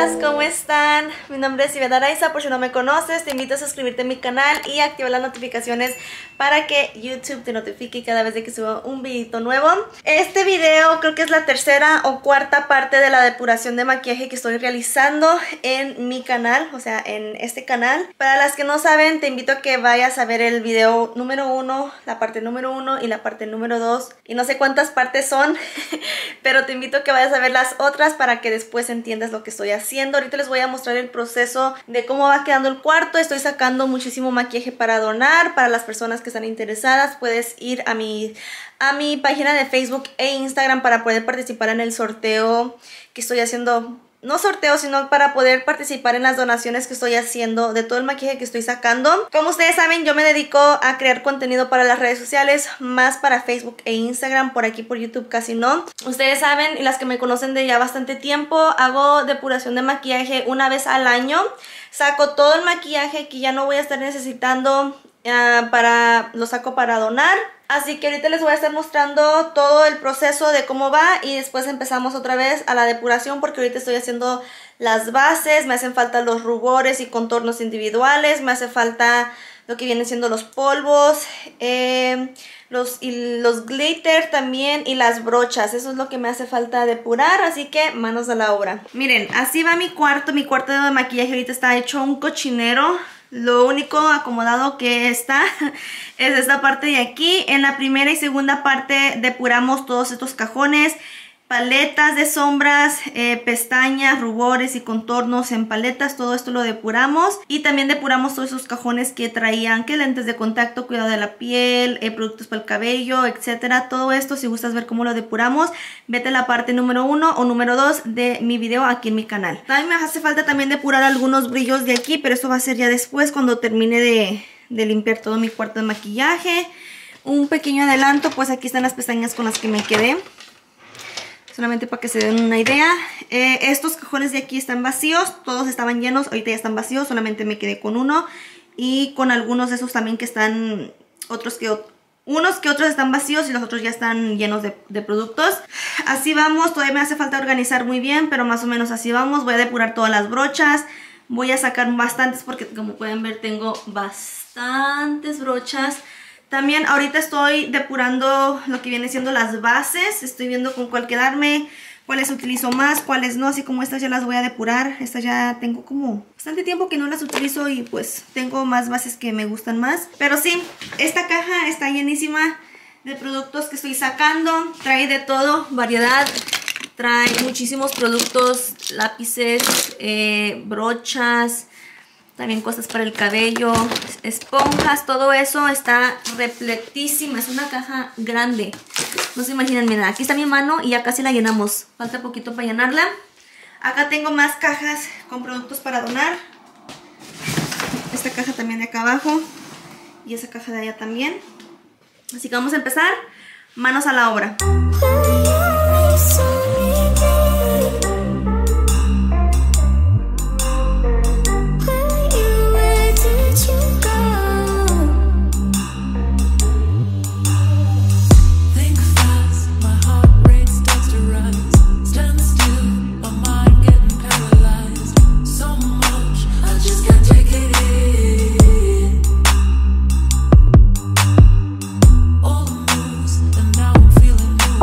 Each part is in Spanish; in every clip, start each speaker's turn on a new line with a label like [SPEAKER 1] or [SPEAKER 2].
[SPEAKER 1] chicas, ¿cómo están? Mi nombre es Ivette Araiza, por si no me conoces, te invito a suscribirte a mi canal y activar las notificaciones para que YouTube te notifique cada vez de que suba un videito nuevo. Este video creo que es la tercera o cuarta parte de la depuración de maquillaje que estoy realizando en mi canal, o sea, en este canal. Para las que no saben, te invito a que vayas a ver el video número 1, la parte número 1 y la parte número 2. Y no sé cuántas partes son, pero te invito a que vayas a ver las otras para que después entiendas lo que estoy haciendo. Ahorita les voy a mostrar el proceso de cómo va quedando el cuarto. Estoy sacando muchísimo maquillaje para donar. Para las personas que están interesadas, puedes ir a mi página de Facebook e Instagram para poder participar en el sorteo que estoy haciendo. No sorteo, sino para poder participar en las donaciones que estoy haciendo de todo el maquillaje que estoy sacando. Como ustedes saben, yo me dedico a crear contenido para las redes sociales, más para Facebook e Instagram. Por aquí por YouTube casi no. Ustedes saben, y las que me conocen de ya bastante tiempo, hago depuración de maquillaje una vez al año. Saco todo el maquillaje que ya no voy a estar necesitando, lo saco para donar. Así que ahorita les voy a estar mostrando todo el proceso de cómo va y después empezamos otra vez a la depuración, porque ahorita estoy haciendo las bases, me hacen falta los rubores y contornos individuales, me hace falta lo que vienen siendo los polvos, los glitter también y las brochas. Eso es lo que me hace falta depurar, así que manos a la obra. Miren, así va mi cuarto de maquillaje. Ahorita está hecho un cochinero. Lo único acomodado que está es esta parte de aquí. En la primera y segunda parte depuramos todos estos cajones, paletas de sombras, pestañas, rubores y contornos en paletas. Todo esto lo depuramos. Y también depuramos todos esos cajones que traían, que lentes de contacto, cuidado de la piel, productos para el cabello, etcétera. Todo esto, si gustas ver cómo lo depuramos, vete a la parte número 1 o número 2 de mi video aquí en mi canal. También me hace falta también depurar algunos brillos de aquí, pero eso va a ser ya después, cuando termine de limpiar todo mi cuarto de maquillaje. Un pequeño adelanto, pues aquí están las pestañas con las que me quedé, solamente para que se den una idea. Estos cajones de aquí están vacíos, todos estaban llenos, ahorita ya están vacíos, solamente me quedé con uno. Y con algunos de esos también que están, unos que otros están vacíos y los otros ya están llenos de productos. Así vamos, todavía me hace falta organizar muy bien, pero más o menos así vamos. Voy a depurar todas las brochas, voy a sacar bastantes porque como pueden ver tengo bastantes brochas. También ahorita estoy depurando lo que viene siendo las bases. Estoy viendo con cuál quedarme, cuáles utilizo más, cuáles no. Así como estas ya las voy a depurar. Estas ya tengo como bastante tiempo que no las utilizo y pues tengo más bases que me gustan más. Pero sí, esta caja está llenísima de productos que estoy sacando. Trae de todo, variedad. Trae muchísimos productos, lápices, brochas, también cosas para el cabello, esponjas, todo eso está repletísima. Es una caja grande. No se imaginan, miren, aquí está mi mano y ya casi la llenamos. Falta poquito para llenarla. Acá tengo más cajas con productos para donar. Esta caja también de acá abajo. Y esa caja de allá también. Así que vamos a empezar. Manos a la obra.
[SPEAKER 2] All the moves, and now I'm feeling new.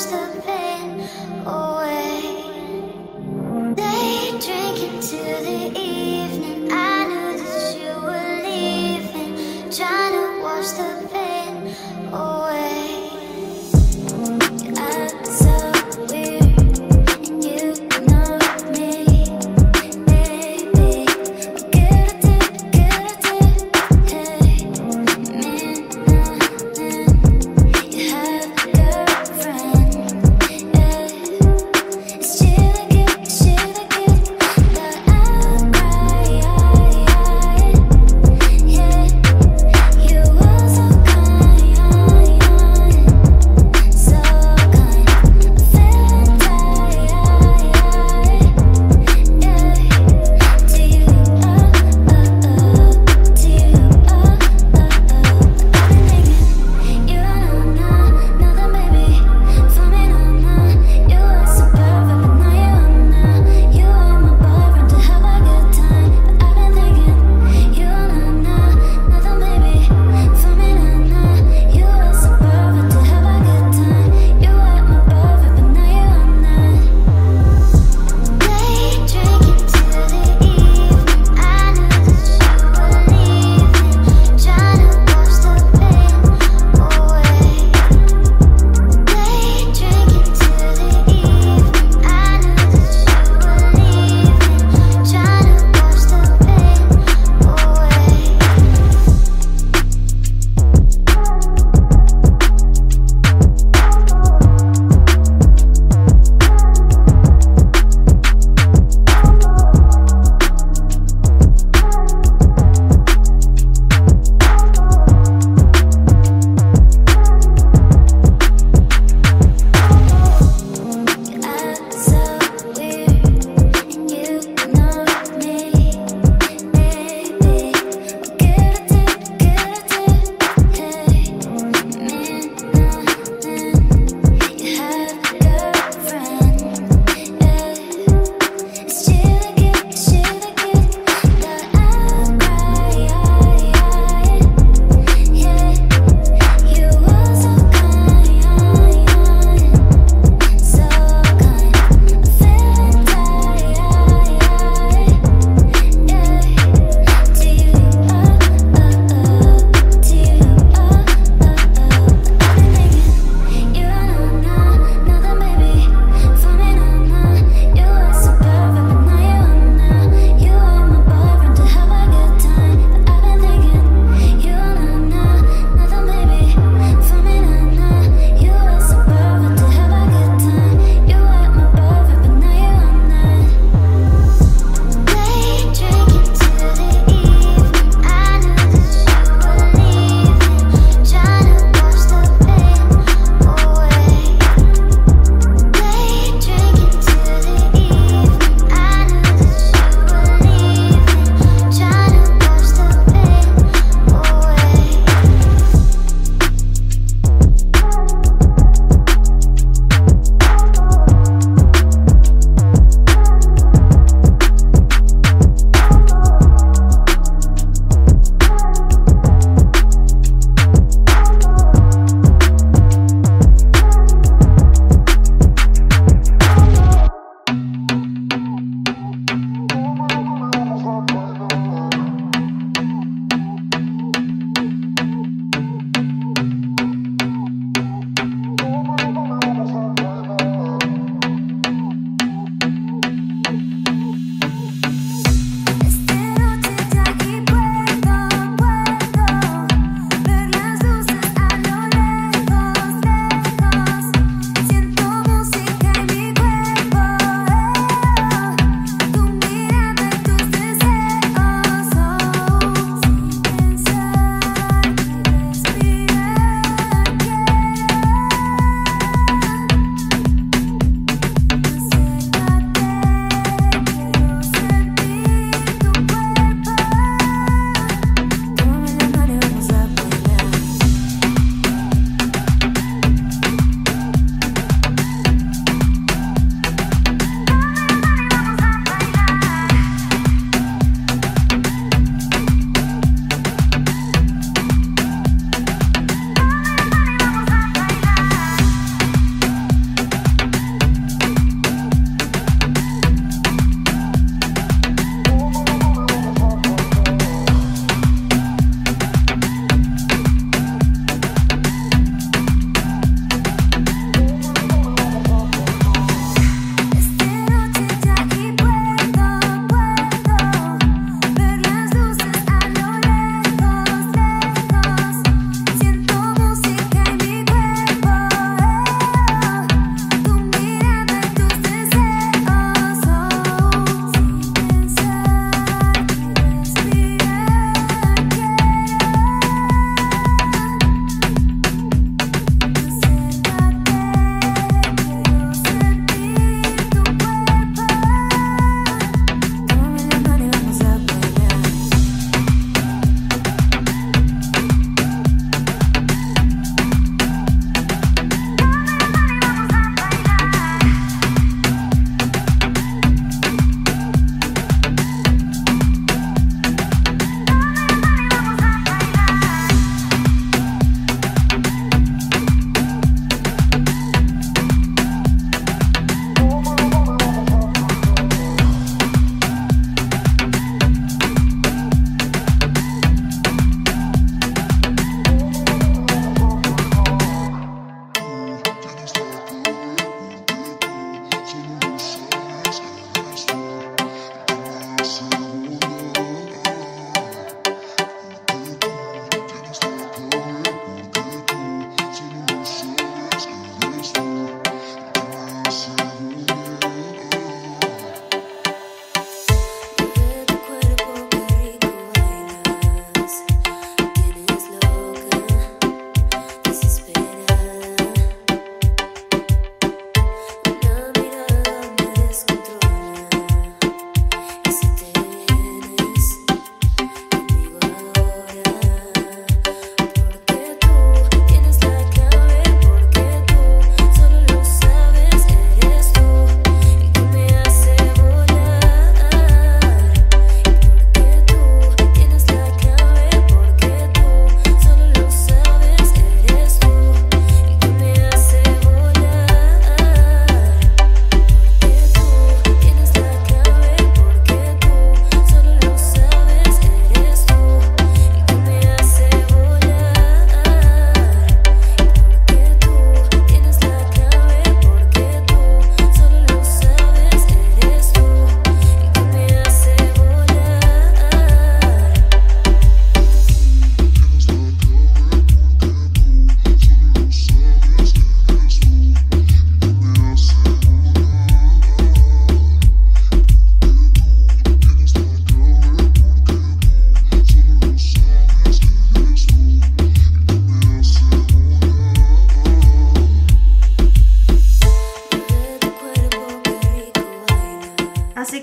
[SPEAKER 2] wash the pain away. They drink into the evening. I knew that you were leaving, trying to wash the pain away. You act so weird, and you know me, baby. What could I do? Hey, mean nothing. You have a girlfriend, yeah. It's she like it, but I'll cry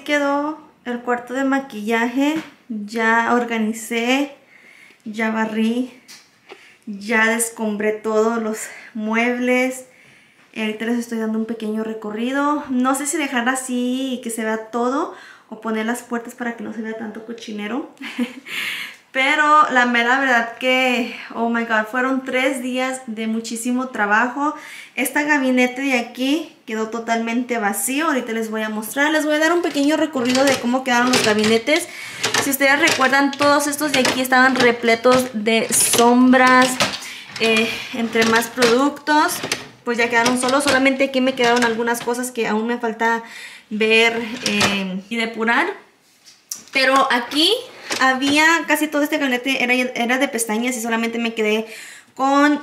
[SPEAKER 1] quedó el cuarto de maquillaje. Ya organicé, ya barrí, ya descombré todos los muebles. Ahorita les estoy dando un pequeño recorrido. No sé si dejarla así y que se vea todo o poner las puertas para que no se vea tanto cochinero. Pero la mera verdad que, oh my god, fueron 3 días de muchísimo trabajo. Este gabinete de aquí quedó totalmente vacío. Ahorita les voy a mostrar. Les voy a dar un pequeño recorrido de cómo quedaron los gabinetes. Si ustedes recuerdan, todos estos de aquí estaban repletos de sombras. Entre más productos, pues ya quedaron solos. Solamente aquí me quedaron algunas cosas que aún me falta ver y depurar. Pero aquí había casi todo este gabinete era de pestañas y solamente me quedé con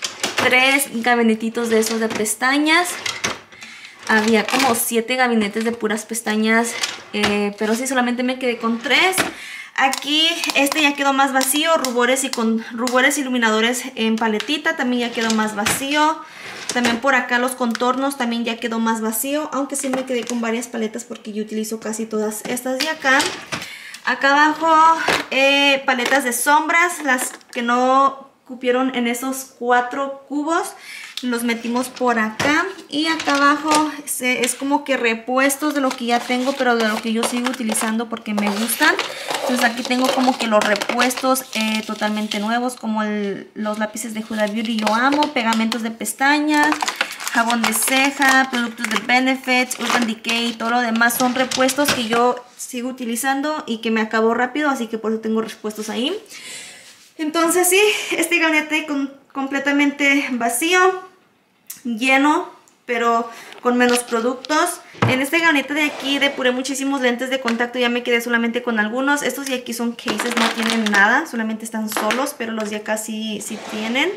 [SPEAKER 1] 3 gabinetitos de esos de pestañas. Había como 7 gabinetes de puras pestañas, pero sí, solamente me quedé con 3. Aquí este ya quedó más vacío, rubores y con rubores iluminadores en paletita también ya quedó más vacío. También por acá los contornos también ya quedó más vacío, aunque sí me quedé con varias paletas porque yo utilizo casi todas estas de acá. Acá abajo paletas de sombras, las que no cupieron en esos 4 cubos, los metimos por acá. Y acá abajo es como que repuestos de lo que ya tengo, pero de lo que yo sigo utilizando porque me gustan. Entonces aquí tengo como que los repuestos totalmente nuevos, como los lápices de Huda Beauty Yo Amo, pegamentos de pestañas, jabón de ceja, productos de Benefits, Urban Decay, todo lo demás son repuestos que yo sigo utilizando y que me acabó rápido, así que por eso tengo repuestos ahí. Entonces sí, este gabinete completamente vacío, lleno, pero con menos productos. En este gabinete de aquí depuré muchísimos lentes de contacto, ya me quedé solamente con algunos. Estos de aquí son cases, no tienen nada, solamente están solos, pero los de acá sí tienen.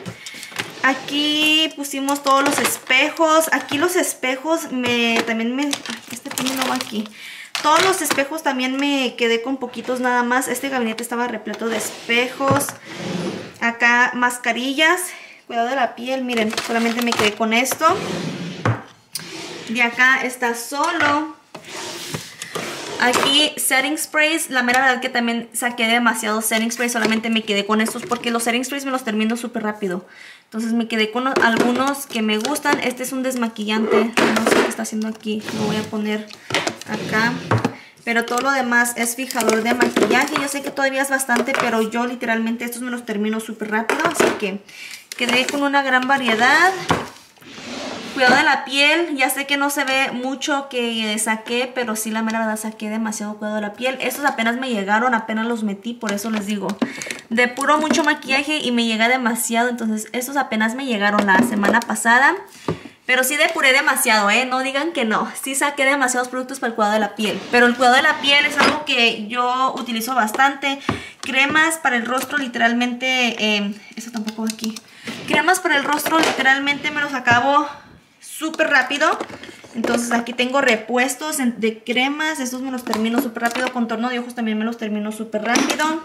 [SPEAKER 1] Aquí pusimos todos los espejos. Aquí los espejos este pino no va aquí. Todos los espejos también me quedé con poquitos nada más. Este gabinete estaba repleto de espejos. Acá mascarillas. Cuidado de la piel, miren, solamente me quedé con esto. De acá está solo. Aquí setting sprays, la mera verdad que también saqué demasiados setting sprays, solamente me quedé con estos porque los setting sprays me los termino súper rápido. Entonces me quedé con algunos que me gustan. Este es un desmaquillante, no sé qué está haciendo aquí, lo voy a poner acá. Pero todo lo demás es fijador de maquillaje. Yo sé que todavía es bastante, pero yo literalmente estos me los termino súper rápido, así que quedé con una gran variedad. Cuidado de la piel, ya sé que no se ve mucho que saqué, pero sí la mera verdad saqué demasiado cuidado de la piel. Estos apenas me llegaron, apenas los metí, por eso les digo. Depuro mucho maquillaje y me llega demasiado, entonces estos apenas me llegaron la semana pasada. Pero sí depuré demasiado, no digan que no. Sí saqué demasiados productos para el cuidado de la piel. Pero el cuidado de la piel es algo que yo utilizo bastante. Cremas para el rostro, literalmente, eso tampoco va aquí. Cremas para el rostro, literalmente me los acabo súper rápido. Entonces aquí tengo repuestos de cremas. Estos me los termino súper rápido. Contorno de ojos también me los termino súper rápido.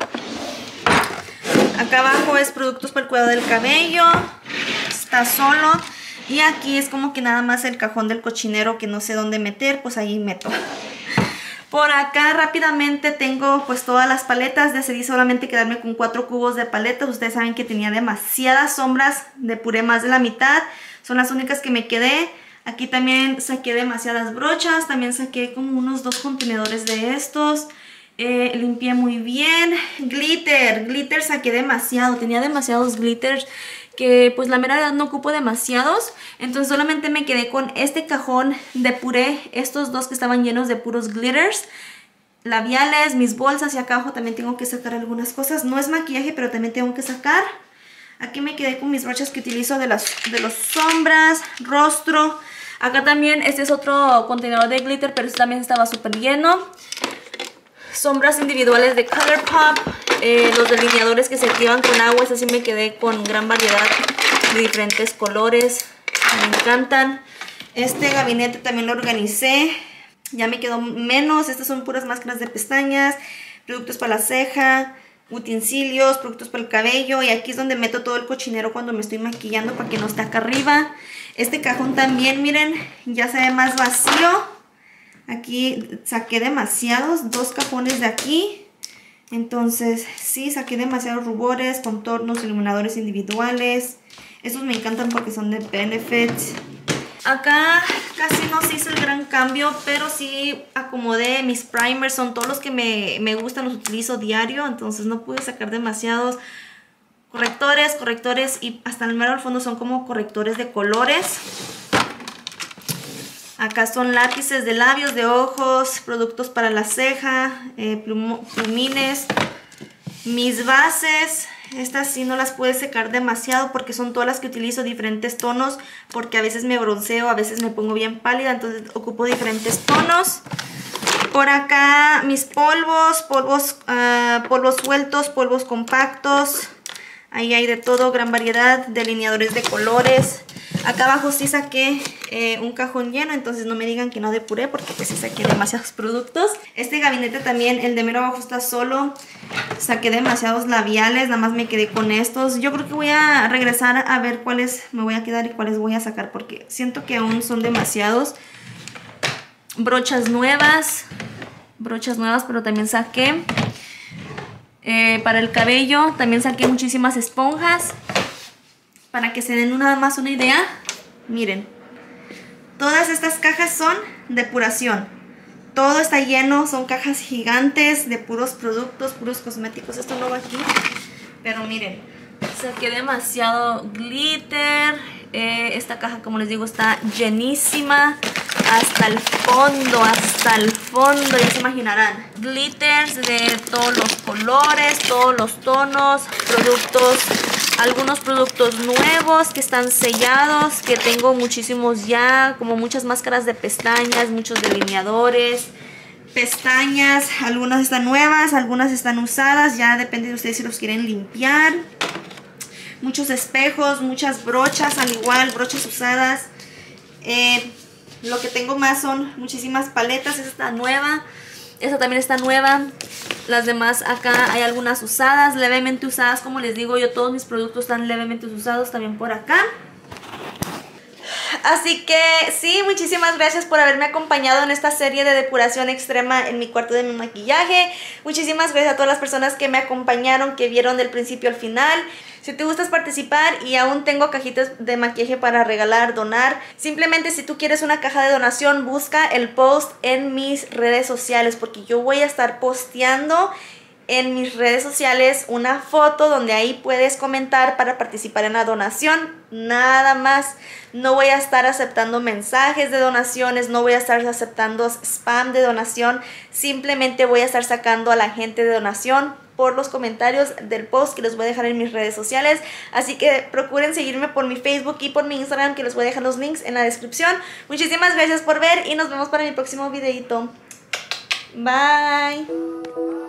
[SPEAKER 1] Acá abajo es productos para el cuidado del cabello. Está solo. Y aquí es como que nada más el cajón del cochinero que no sé dónde meter. Pues ahí meto. Por acá rápidamente tengo pues todas las paletas. Decidí solamente quedarme con 4 cubos de paletas. Ustedes saben que tenía demasiadas sombras. Depuré más de la mitad. Son las únicas que me quedé. Aquí también saqué demasiadas brochas. También saqué como unos 2 contenedores de estos. Limpié muy bien. Glitter saqué demasiado. Tenía demasiados glitters que pues la mera verdad no ocupo demasiados. Entonces solamente me quedé con este cajón. Depuré estos 2 que estaban llenos de puros glitters. Labiales, mis bolsas y acá abajo también tengo que sacar algunas cosas. No es maquillaje, pero también tengo que sacar. Aquí me quedé con mis brochas que utilizo de los sombras, rostro. Acá también este es otro contenedor de glitter, pero este también estaba súper lleno. Sombras individuales de Colourpop. Los delineadores que se activan con agua. Así me quedé con gran variedad de diferentes colores. Me encantan. Este gabinete también lo organicé. Ya me quedó menos. Estas son puras máscaras de pestañas. Productos para la ceja. Utensilios, productos para el cabello. Y aquí es donde meto todo el cochinero cuando me estoy maquillando para que no esté acá arriba. Este cajón también, miren, ya se ve más vacío. Aquí saqué demasiados, 2 cajones de aquí. Entonces sí, saqué demasiados rubores, contornos, iluminadores individuales. Estos me encantan porque son de Benefit. Acá casi no se hizo el gran cambio, pero sí acomodé mis primers. Son todos los que me gustan, los utilizo diario. Entonces no pude sacar demasiados correctores y hasta el mero al fondo son como correctores de colores. Acá son lápices de labios, de ojos, productos para la ceja, plumines. Mis bases, estas sí no las pude secar demasiado porque son todas las que utilizo diferentes tonos, porque a veces me bronceo, a veces me pongo bien pálida, entonces ocupo diferentes tonos. Por acá mis polvos sueltos, polvos compactos. Ahí hay de todo, gran variedad, delineadores de colores. Acá abajo sí saqué un cajón lleno, entonces no me digan que no depuré porque pues sí saqué demasiados productos. Este gabinete también, el de mero abajo está solo. Saqué demasiados labiales, nada más me quedé con estos. Yo creo que voy a regresar a ver cuáles me voy a quedar y cuáles voy a sacar porque siento que aún son demasiados. Brochas nuevas, pero también saqué. Para el cabello también saqué muchísimas esponjas. Para que se den nada más una idea, miren, todas estas cajas son depuración. Todo está lleno, son cajas gigantes de puros productos, puros cosméticos. Esto no va aquí, pero miren, saqué demasiado glitter. Esta caja, como les digo, está llenísima hasta el fondo, ya se imaginarán. Glitters de todos los colores, todos los tonos, productos, algunos productos nuevos que están sellados, que tengo muchísimos ya, como muchas máscaras de pestañas, muchos delineadores, pestañas, algunas están nuevas, algunas están usadas, ya depende de ustedes si los quieren limpiar. Muchos espejos, muchas brochas, al igual, brochas usadas. Lo que tengo más son muchísimas paletas. Esta está nueva, esta también está nueva. Las demás acá hay algunas usadas, levemente usadas. Como les digo, yo todos mis productos están levemente usados también por acá. Así que sí, muchísimas gracias por haberme acompañado en esta serie de depuración extrema en mi cuarto de mi maquillaje. Muchísimas gracias a todas las personas que me acompañaron, que vieron del principio al final. Si te gustas participar y aún tengo cajitas de maquillaje para regalar, donar, simplemente si tú quieres una caja de donación, busca el post en mis redes sociales porque yo voy a estar posteando en mis redes sociales una foto donde ahí puedes comentar para participar en la donación. Nada más, no voy a estar aceptando mensajes de donaciones, no voy a estar aceptando spam de donación, simplemente voy a estar sacando a la gente de donación por los comentarios del post que les voy a dejar en mis redes sociales. Así que procuren seguirme por mi Facebook y por mi Instagram, que les voy a dejar los links en la descripción. Muchísimas gracias por ver y nos vemos para mi próximo videito. Bye.